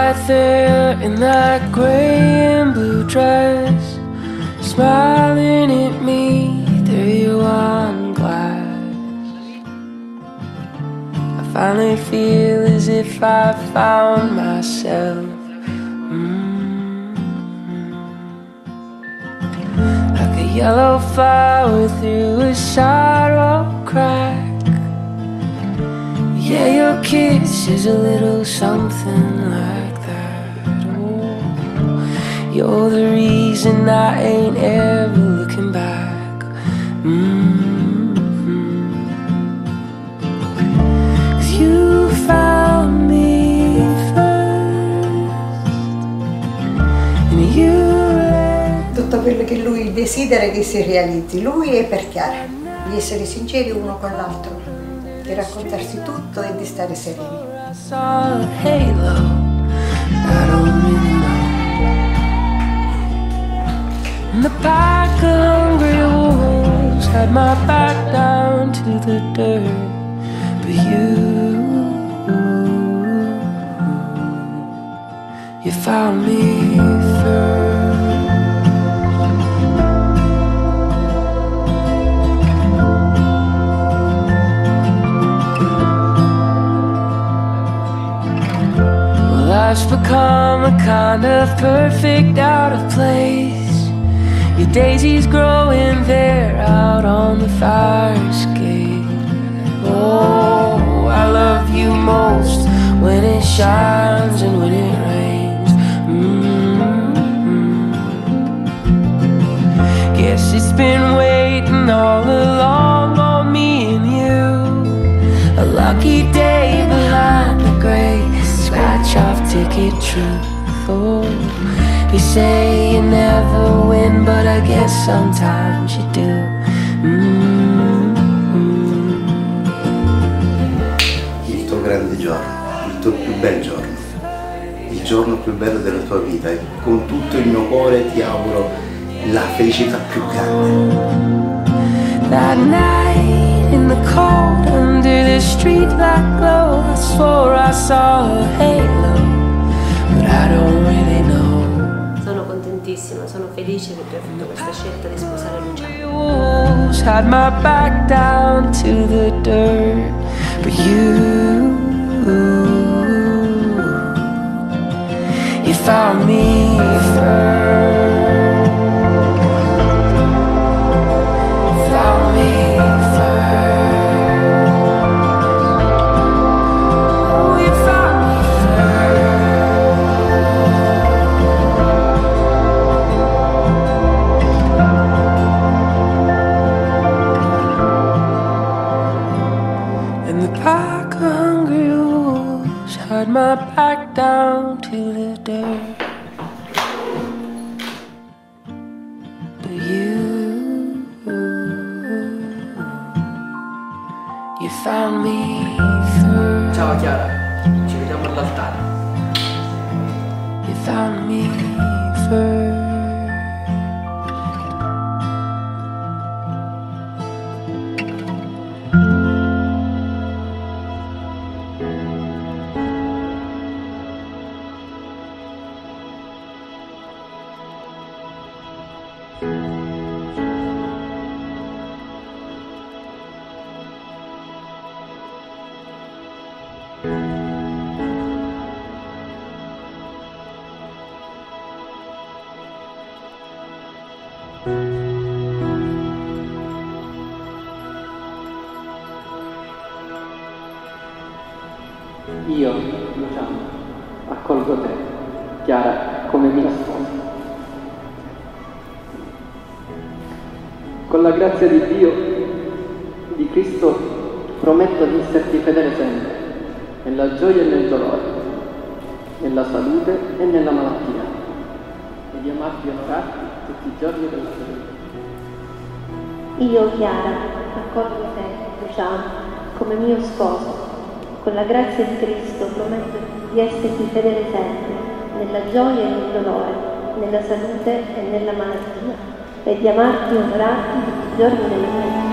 right there in that gray and blue dress, smiling at me through your wine glass. I finally feel as if I found myself, like a yellow flower through a sidewalk crack. Yeah, your kiss is a little something like that. Oh, you're the reason I ain't ever looking back. 'Cause you found me first, and you led. Tutto quello che lui desidera che si realizzi, lui e per Chiara, di essere sinceri uno con l'altro, di raccontarsi tutto e di stare sereni. And the pack of hungry wolves had my back down to the dirt, but you found me first. Life's become a kind of perfect out of place. Your daisies growing there out on the fire escape. Oh, I love you most when it shines and when it rains. Guess it's been waiting all along on me and you. A lucky day behind the gray scratch-off ticket truth. Oh, you say you never win, but I guess sometimes you do. Il tuo grande giorno, il tuo più bel giorno, il giorno più bello della tua vita, e con tutto il mio cuore ti auguro la felicità più grande. That night in the cold under the streetlight glow, I swore I saw a halo, but I don't really know. Sono contentissima, sono felice che tu hai fatto questa scelta di sposare Luciano. Wolves had my back down to the dirt, but you found me first. Found me first. Oh, you found me and the pack of hungry wolves had my back down to the dirt, but you found me first. Ciao Chiara, ci vediamo all'altare. You found me first. Io, Luciano, accolgo te, Chiara, come mia sposa. Con la grazia di Dio, di Cristo, prometto di esserti fedele sempre, nella gioia e nel dolore, nella salute e nella malattia, e di amarti e onorarti tutti i giorni della tua vita. Io, Chiara, accolgo te, Luciano, come mio sposo. Con la grazia di Cristo prometto di esserti fedele sempre, nella gioia e nel dolore, nella salute e nella malattia, e di amarti e onorarti tutti i giorni della mia vita.